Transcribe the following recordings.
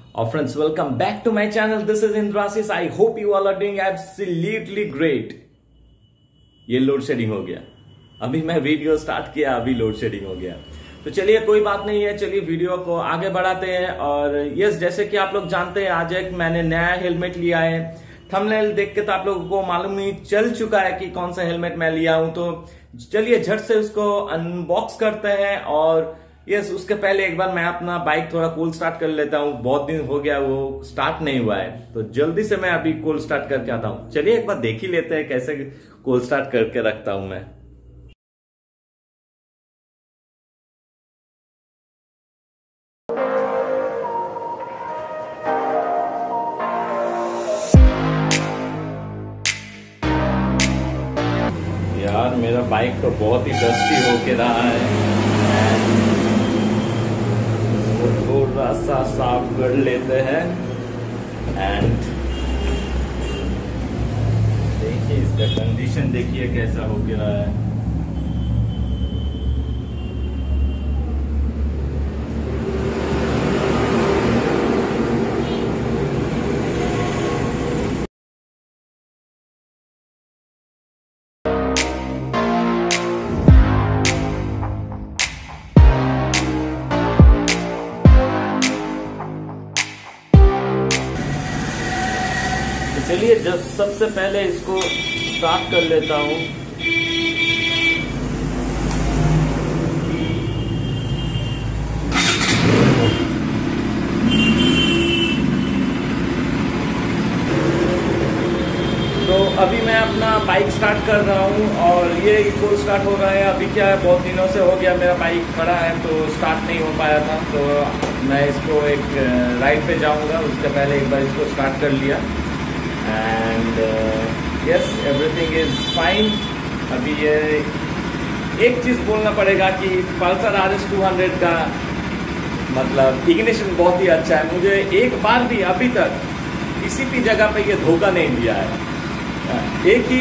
और friends, welcome back to my channel. This is Indrasis. I hope you all are doing absolutely great. ये load shedding हो गया. अभी मैं वीडियो स्टार्ट किया, अभी लोड शेडिंग हो गया. तो चलिए, कोई बात नहीं है. चलिए वीडियो को आगे बढ़ाते हैं. और यस, जैसे कि आप लोग जानते हैं, आज एक मैंने नया हेलमेट लिया है. थंबनेल देख के तो आप लोगों को मालूम ही चल चुका है कि कौन सा हेलमेट मैं लिया हूं. तो चलिए झट से उसको अनबॉक्स करते हैं. और यस, उसके पहले एक बार मैं अपना बाइक थोड़ा कोल्ड स्टार्ट कर लेता हूं. बहुत दिन हो गया वो स्टार्ट नहीं हुआ है, तो जल्दी से मैं अभी कोल्ड स्टार्ट करके आता हूं. चलिए एक बार देख ही लेते हैं कैसे कोल्ड स्टार्ट करके रखता हूं मैं. यार, मेरा बाइक तो बहुत ही डस्टी होके रहा है. इसको थोड़ा सा साफ कर लेते हैं. एंड देखिए, इसका कंडीशन देखिए कैसा होके रहा है. चलिए, जब सबसे पहले इसको स्टार्ट कर लेता हूं. तो अभी मैं अपना बाइक स्टार्ट कर रहा हूं और ये इको स्टार्ट हो रहा है. अभी क्या है, बहुत दिनों से हो गया मेरा बाइक खड़ा है तो स्टार्ट नहीं हो पाया था. तो मैं इसको एक राइड पे जाऊंगा, उसके पहले एक बार इसको स्टार्ट कर लिया. And yes, everything is fine. अभी ये एक चीज बोलना पड़ेगा कि पल्सर RS 200 का मतलब इग्निशन बहुत ही अच्छा है. मुझे एक बार भी अभी तक किसी भी जगह पे ये धोखा नहीं दिया है. एक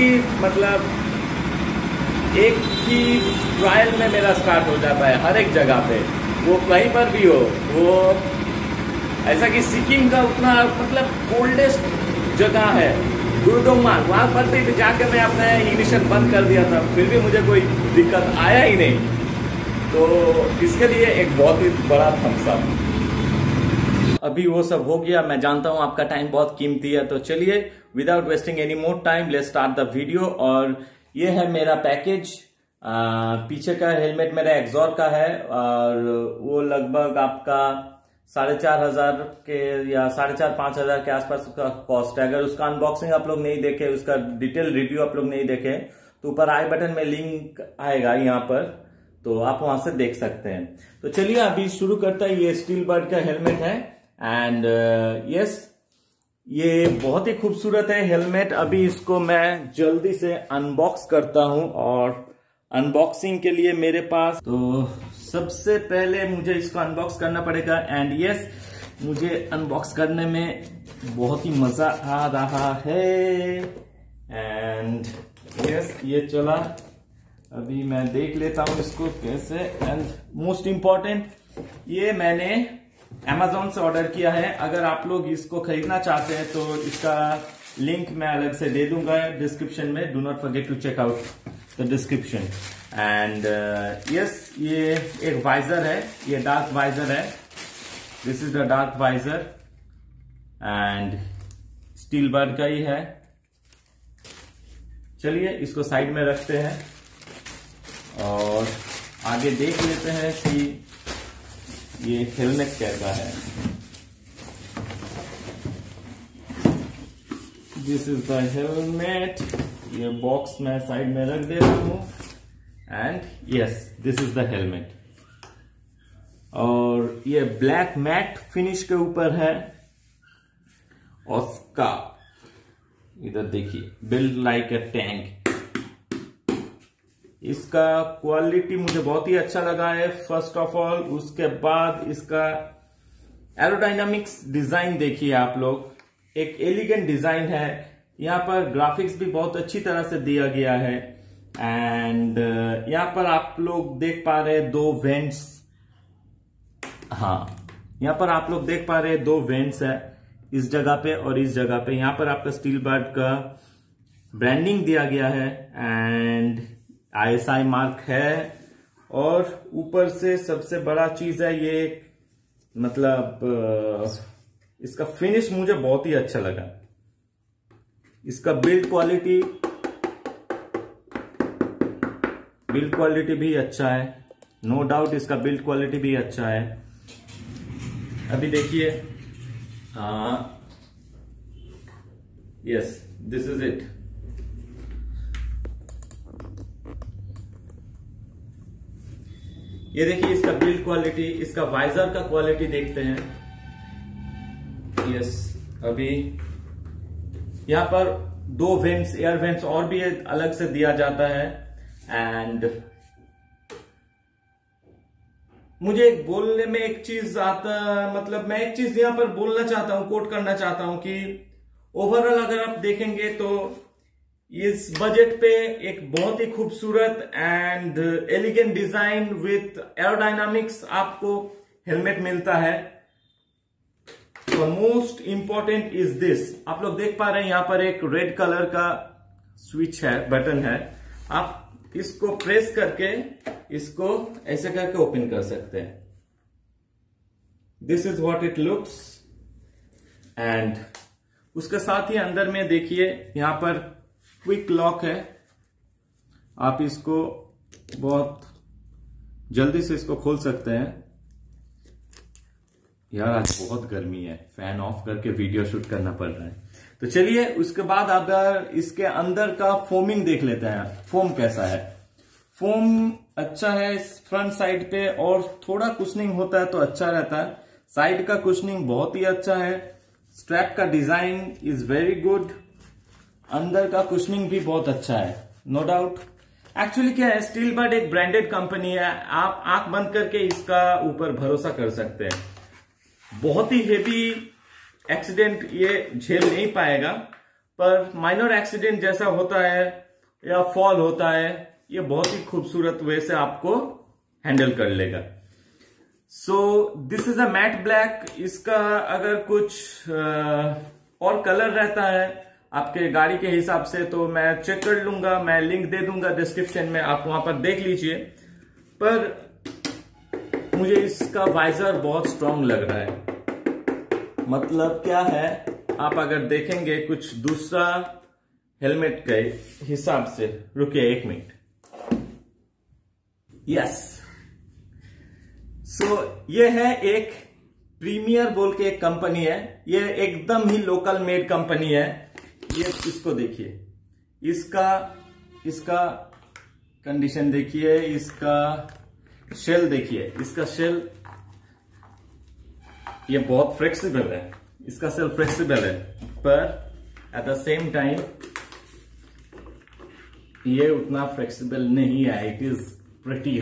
ही ट्रायल में मेरा स्टार्ट हो जाता है हर एक जगह पे. वो कहीं पर भी हो, वो ऐसा कि सिक्किम का उतना मतलब कोल्डेस्ट जगह है गुरुदोंगमांग, वहां पर भी जाके मैं अपना इग्निशन बंद कर दिया था, फिर भी मुझे कोई दिक्कत आया ही नहीं. तो इसके लिए एक बहुत ही बड़ा थम्स अप. अभी वो सब हो गया. मैं जानता हूं आपका टाइम बहुत कीमती है, तो चलिए without wasting any more time let's start the video. और ये है मेरा पैकेज. पीछे का हेलमेट मेरा एक्सॉर का है और वो लगभग आपका 4,500 के या 4,500 के आसपास उसका कॉस्ट है. अगर उसका अनबॉक्सिंग आप लोग नहीं देखे, उसका डिटेल रिव्यू आप लोग नहीं देखे, तो ऊपर आई बटन में लिंक आएगा यहाँ पर, तो आप वहां से देख सकते हैं. तो चलिए अभी शुरू करता है. ये स्टील बर्ड का हेलमेट है. एंड यस, ये बहुत ही खूबसूरत है हेलमेट. अभी इसको मैं जल्दी से अनबॉक्स करता हूं. और अनबॉक्सिंग के लिए मेरे पास, तो सबसे पहले मुझे इसको अनबॉक्स करना पड़ेगा. एंड यस, मुझे अनबॉक्स करने में बहुत ही मजा आ रहा है. एंड यस, ये चला. अभी मैं देख लेता हूं इसको कैसे. एंड मोस्ट इम्पॉर्टेंट, ये मैंने Amazon से ऑर्डर किया है. अगर आप लोग इसको खरीदना चाहते हैं तो इसका लिंक मैं अलग से दे दूंगा डिस्क्रिप्शन में. Do not forget to check out the description. And yes, ये एक वाइजर है. ये डार्क वाइजर है. This is the dark visor. And Steel Bird का ही है. चलिए इसको साइड में रखते हैं और आगे देख लेते हैं कि ये हेलमेट कैसा है. This is the helmet. ये बॉक्स मैं साइड में रख देता हूं. And yes, this is the helmet. और ये ब्लैक मैट फिनिश के ऊपर है. ऑस्का, इधर देखिए, बिल्ड लाइक अ टैंक. इसका क्वालिटी मुझे बहुत ही अच्छा लगा है फर्स्ट ऑफ ऑल. उसके बाद इसका एरोडायनामिक्स डिजाइन देखिए आप लोग. एक एलिगेंट डिजाइन है. यहाँ पर ग्राफिक्स भी बहुत अच्छी तरह से दिया गया है. एंड यहाँ पर आप लोग देख पा रहे हैं 2 वेंट्स. हाँ, यहाँ पर आप लोग देख पा रहे हैं 2 वेंट्स है इस जगह पे और इस जगह पे। यहाँ पर आपका स्टील बर्ड का ब्रांडिंग दिया गया है एंड ISI मार्क है। और ऊपर से सबसे बड़ा चीज है ये, मतलब इसका फिनिश मुझे बहुत ही अच्छा लगा। इसका बिल्ड क्वालिटी भी अच्छा है, नो डाउट इसका बिल्ड क्वालिटी भी अच्छा है। अभी देखिए, यस दिस इज इट। ये देखिए इसका बिल्ड क्वालिटी, इसका वाइजर का क्वालिटी देखते हैं। यस, अभी यहां पर 2 वेंट्स, एयर वेंट्स और भी अलग से दिया जाता है। एंड मुझे एक बोलने में एक चीज आता, मतलब मैं एक चीज यहां पर बोलना चाहता हूं, कोट करना चाहता हूं कि ओवरऑल अगर आप देखेंगे तो इस बजट पे एक बहुत ही खूबसूरत and elegant design with aerodynamics आपको हेलमेट मिलता है। मोस्ट इंपॉर्टेंट इज दिस, आप लोग देख पा रहे हैं यहां पर एक रेड कलर का स्विच है, बटन है। आप इसको प्रेस करके इसको ऐसे करके ओपन कर सकते हैं। This is what it looks. And उसके साथ ही अंदर में देखिए यहां पर क्विक लॉक है, आप इसको बहुत जल्दी से इसको खोल सकते हैं। यार आज बहुत गर्मी है, फैन ऑफ करके वीडियो शूट करना पड़ रहा है। तो चलिए उसके बाद अगर इसके अंदर का फोमिंग देख लेते हैं, फोम कैसा है। फोम अच्छा है फ्रंट साइड पे, और थोड़ा कुशनिंग होता है तो अच्छा रहता है। साइड का कुशनिंग बहुत ही अच्छा है। स्ट्रैप का डिजाइन इज वेरी गुड, अंदर का कुशनिंग भी बहुत अच्छा है, नो डाउट। एक्चुअली क्या है, स्टील बर्ड एक ब्रांडेड कंपनी है, आप आंख बंद करके इसका ऊपर भरोसा कर सकते हैं। बहुत ही हेवी एक्सीडेंट ये झेल नहीं पाएगा, पर माइनर एक्सीडेंट जैसा होता है या फॉल होता है, ये बहुत ही खूबसूरत वे से आपको हैंडल कर लेगा। So this is a matte black. इसका अगर कुछ और कलर रहता है आपके गाड़ी के हिसाब से तो मैं चेक कर लूंगा, मैं लिंक दे दूंगा डिस्क्रिप्शन में, आप वहां पर देख लीजिए। पर मुझे इसका वाइजर बहुत स्ट्रांग लग रहा है। मतलब क्या है, आप अगर देखेंगे कुछ दूसरा हेलमेट के हिसाब से, रुकिए 1 मिनट। यस, सो ये है एक प्रीमियर बोल के एक कंपनी है, ये एकदम ही लोकल मेड कंपनी है। ये इसको देखिए, इसका कंडीशन देखिए, इसका शेल देखिए, इसका शेल ये बहुत फ्लेक्सिबल है, इसका शेल फ्लेक्सिबल है, पर एट द सेम टाइम ये उतना फ्लेक्सिबल नहीं है। It is pretty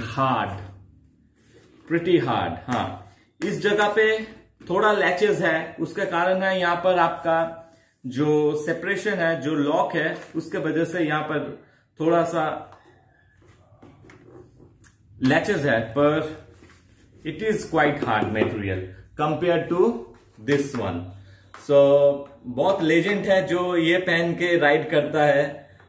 hard. हाँ, इस जगह पे थोड़ा लैचेस है, उसके कारण है यहाँ पर आपका जो सेपरेशन है, जो लॉक है, उसके वजह से यहां पर थोड़ा सा लैचेस है, पर it is quite hard material compare to this one. So बहुत लेजेंड है जो ये पहन के राइड करता है।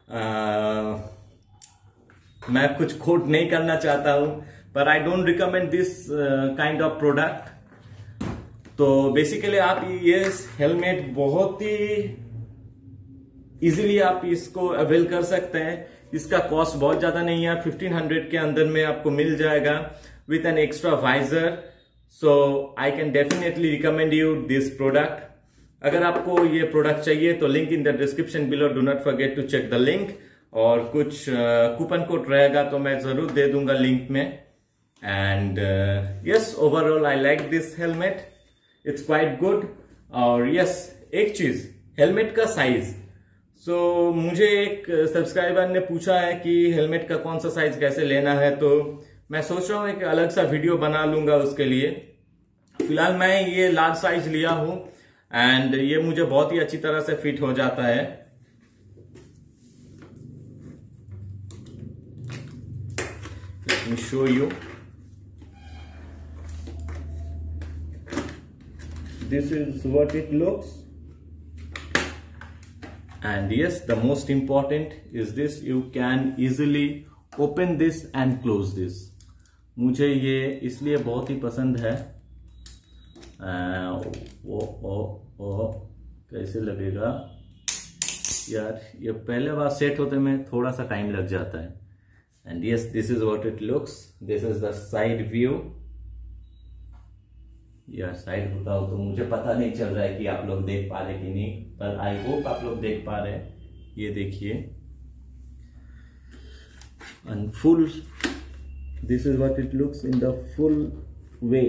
मैं कुछ कोट नहीं करना चाहता हूं, पर I don't recommend this kind of product. तो बेसिकली आप ये हेलमेट बहुत ही इजीली आप इसको अवेल कर सकते हैं। इसका कॉस्ट बहुत ज्यादा नहीं है, 1500 के अंदर में आपको मिल जाएगा with an extra visor. So I can definitely recommend you this product. अगर आपको ये प्रोडक्ट चाहिए तो link in the description below, do not forget to check the link. और कुछ कूपन कोड रहेगा तो मैं जरूर दे दूंगा लिंक में। And yes, overall I like this helmet, it's quite good. और यस, एक चीज, हेलमेट का साइज। सो मुझे एक सब्सक्राइबर ने पूछा है कि हेलमेट का कौन सा साइज कैसे लेना है, तो मैं सोच रहा हूं एक अलग सा वीडियो बना लूंगा उसके लिए। फिलहाल मैं ये लार्ज साइज लिया हूं एंड ये मुझे बहुत ही अच्छी तरह से फिट हो जाता है। Let me show you. this is what it looks. And yes, the most important is this, you can easily open this and close this. मुझे ये इसलिए बहुत ही पसंद है। ओ कैसे लगेगा यार, ये पहले बार सेट होते में थोड़ा सा टाइम लग जाता है। And yes, this is what it looks, this is the side view. यार साइड होता हो तो मुझे पता नहीं चल रहा है कि आप लोग देख पा रहे कि नहीं, पर आई होप आप लोग देख पा रहे हैं। ये देखिए, and full, this is what it looks in the full way.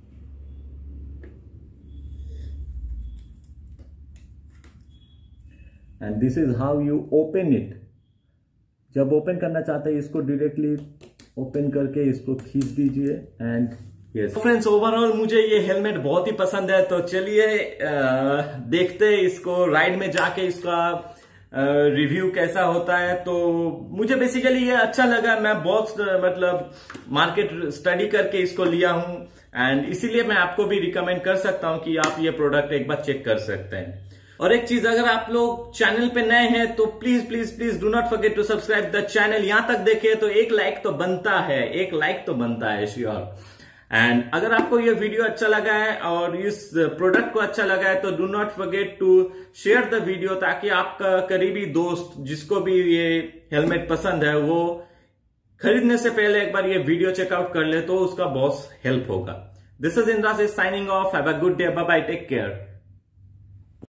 And this is how you open it. जब ओपन करना चाहते हैं इसको डायरेक्टली ओपन करके इसको खींच दीजिए। एंड यस फ्रेंड्स, ओवरऑल मुझे ये हेलमेट बहुत ही पसंद है। तो चलिए देखते हैं इसको राइड में जाके इसका रिव्यू कैसा होता है। तो मुझे बेसिकली ये अच्छा लगा। मैं बहुत मतलब मार्केट स्टडी करके इसको लिया हूं, एंड इसीलिए मैं आपको भी रिकमेंड कर सकता हूं कि आप ये प्रोडक्ट एक बार चेक कर सकते हैं। और एक चीज, अगर आप लोग चैनल पे नए हैं तो please please please do not forget to subscribe the channel. यहां तक देखे तो एक लाइक तो बनता है, एक लाइक तो बनता है श्योर। एंड अगर आपको ये वीडियो अच्छा लगा है और इस प्रोडक्ट को अच्छा लगा है तो do not forget to share the video, ताकि आपका करीबी दोस्त जिसको भी ये हेलमेट पसंद है वो खरीदने से पहले एक बार ये वीडियो चेकआउट कर ले तो उसका बहुत हेल्प होगा। This is Indraj signing off. Have a good day, bye bye, take care.